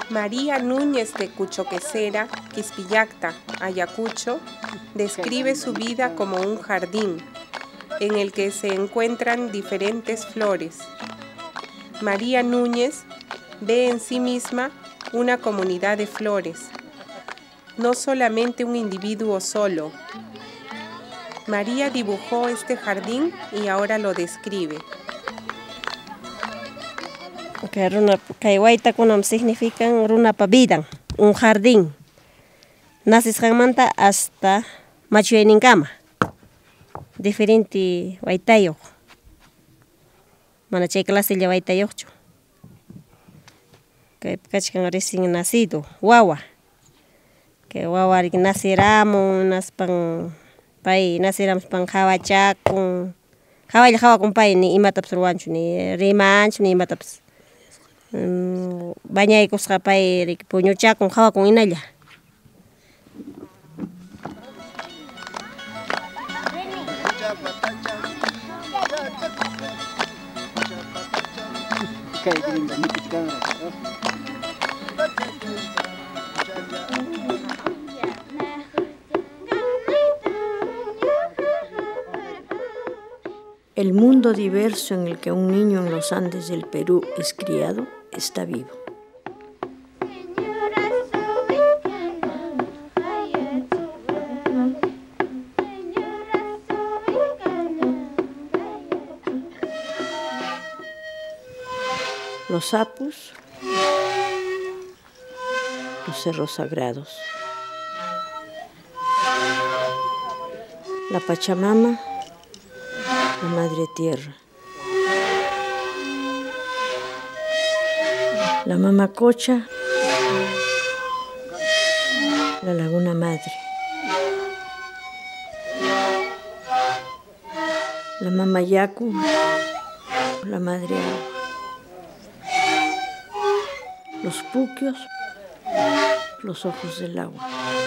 María Nunez de Cuchoquesera, Quispillaccta, Ayacucho, describe su vida como un jardín en el que se encuentran diferentes flores. María Nunez ve en sí misma una comunidad de flores, no solamente un individuo solo. María dibujó este jardín y ahora lo describe. Kaywaita kunam significan runa pa vida, un jardín. Nasisqanmanta hasta machuyninkama. Diferente waitayoq. Mana chay clasilla waitayoqchu. Kay kachkan recién nacido, Wawa. Que Wawa naciramos, naspan pay naciramos pan hawachakun. Hawakun pay ni imatapas ruwanchu, ni rimanchu, ni imatapas. Bañaykusqa pay puñuchakun hawakun inalla. El mundo diverso en el que un niño en los Andes del Perú es criado está vivo. Los sapos, los cerros sagrados, la Pachamama, la Madre Tierra, la Mamacocha, la Laguna Madre, la Mamayacu, la Madre Agua, los puquios, los ojos del agua,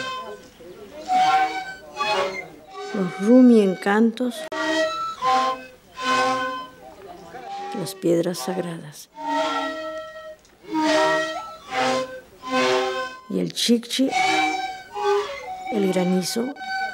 los rumi encantos, las piedras sagradas, y el chichi, el granizo,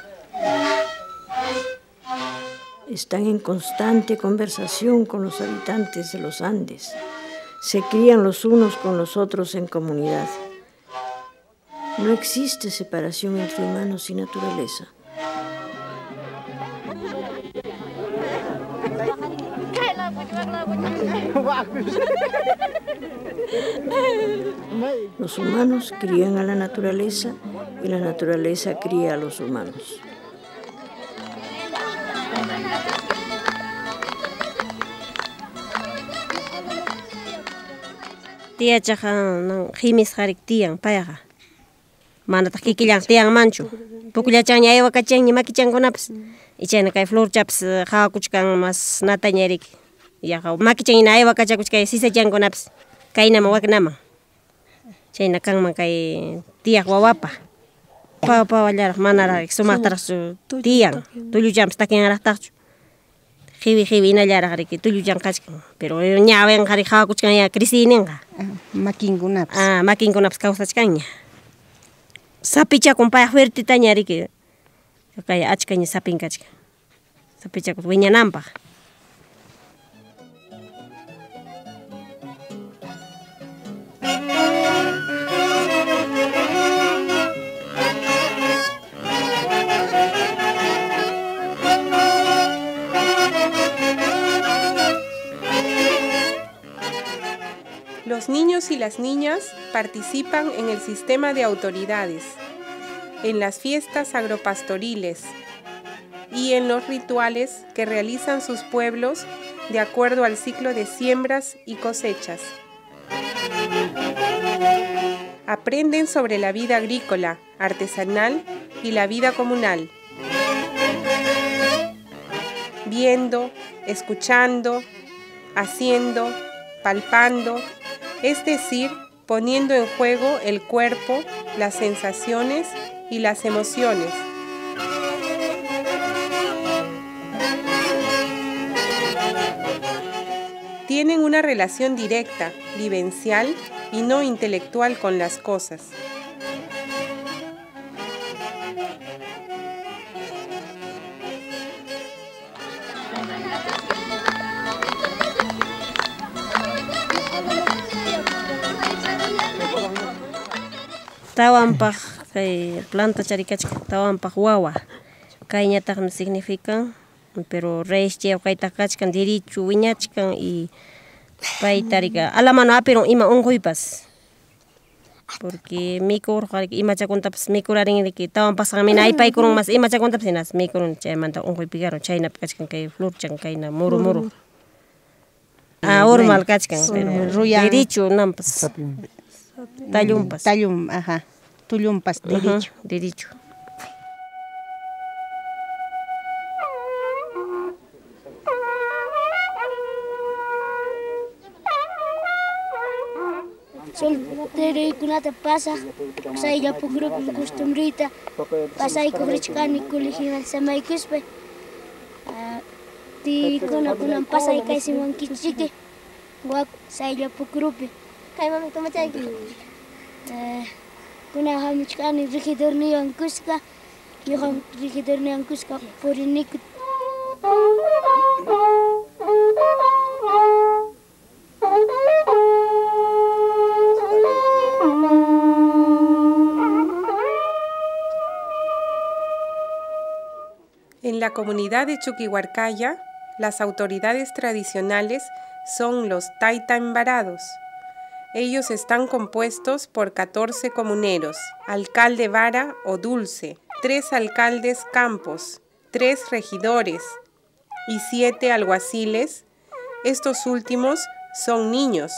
están en constante conversación con los habitantes de los Andes. Se crían los unos con los otros en comunidad. No existe separación entre humanos y naturaleza. Los humanos crían a la naturaleza y la naturaleza cría a los humanos. Tia chajan jimis harik tiang payaja. Mana tak kikillang tiang manchu. Pukullachan aywa kachang ni makichan konaps. Ichana kay flor chaps hawakuchkan mas natañerik. Ya makichan ina aywa kachakuchkay sisachan konaps. Kainama waknama. Chayna kanman kay tiak wawapa. Pa wallar manara sumatarasu tiang. Tulluchams takin araqtaqchu. Hiwi inallara que tulluchan kachkan. Pero ñawen hari hawakuchkan ya crisininga. Makinkunaps. Makinkunaps kawsachkanña. Sapichakun paya fuertita ñariki. Kay achkaña sapinkachkan. Sapichakun wiñananpaq. Los niños y las niñas participan en el sistema de autoridades, en las fiestas agropastoriles y en los rituales que realizan sus pueblos de acuerdo al ciclo de siembras y cosechas. Aprenden sobre la vida agrícola, artesanal y la vida comunal, viendo, escuchando, haciendo, palpando, es decir, poniendo en juego el cuerpo, las sensaciones y las emociones. Tienen una relación directa, vivencial, y no intelectual con las cosas. Tawanpaq kay planta charikachka tawanpaq wawa kayñataqmi significan pero reyes kayta kachkan derecho wiñachkan y paytarika alamano apiron ima unquypas porque mikurqariki imachakuntapas mikurarinriki tawanpasqa mina aypaykurun mas imachakuntapas hinas mikurun chaymanta unquypikarun chaynapi kachkan kay florchan kayna muru urmal kachkan pero derecho nampas Tallumpas. Tallum, ajá. Tullumpas, derecho. Derecho. Soltero kunata pasa, saya ya por grupo costumbrita, pasa y cobrechcani colegial samay kuspe. Ti kuna pasa y kai simon kichike. Wak saya ya por grupo. Kai mami toma chai ki. Kuna hamichkani regidor ni ankuska, yo ham regidor ni ankuska por inikut. En la comunidad de Chuquihuarcaya, las autoridades tradicionales son los taitaembarados. Ellos están compuestos por 14 comuneros, alcalde vara o dulce, 3 alcaldes campos, 3 regidores y 7 alguaciles. Estos últimos son niños.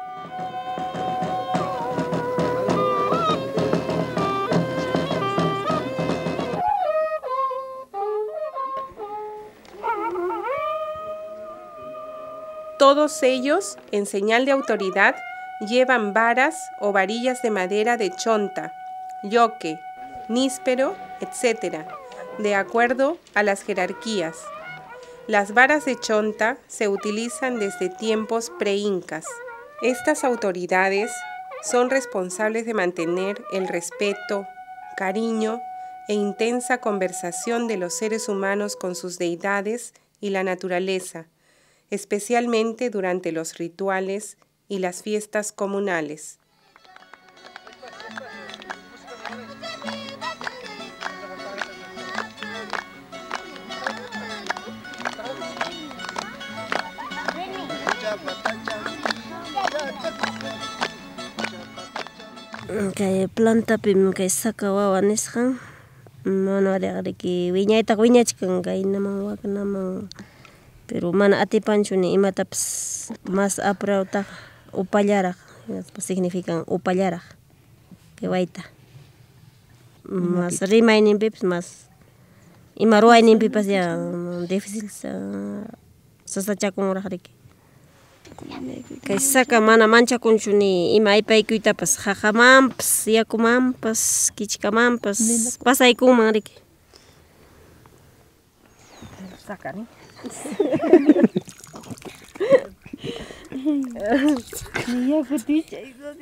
Todos ellos, en señal de autoridad, llevan varas o varillas de madera de chonta, yoque, níspero, etc., de acuerdo a las jerarquías. Las varas de chonta se utilizan desde tiempos preincas. Estas autoridades son responsables de mantener el respeto, cariño e intensa conversación de los seres humanos con sus deidades y la naturaleza, especialmente durante los rituales y las fiestas comunales. Kay planta pim kay saka wawa nisqan mana riqriki wiñayta wiñachkan kay naman waknaman pero mana atipanchu ni imatapas más aprawta upallaraq significan upallaraq que waita más rimayninpipas más ima ruwayninpipas ya difícil sasachakunraqriki kay saka mana manchakunchu ni ima aypaykuytapas haqamanpas yakumanpas kichkamanpas pasaykunmanriki Saka ni ni ya kuticha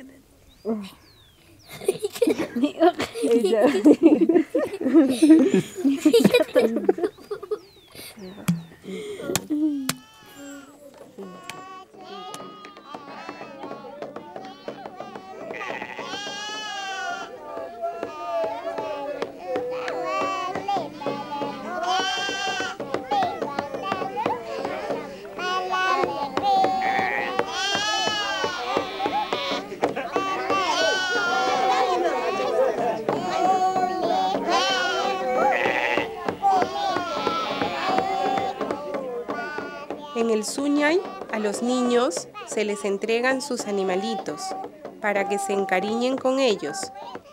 En el Suñay, a los niños se les entregan sus animalitos para que se encariñen con ellos.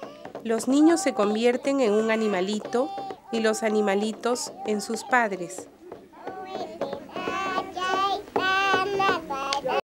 Los niños se convierten en un animalito y los animalitos en sus padres.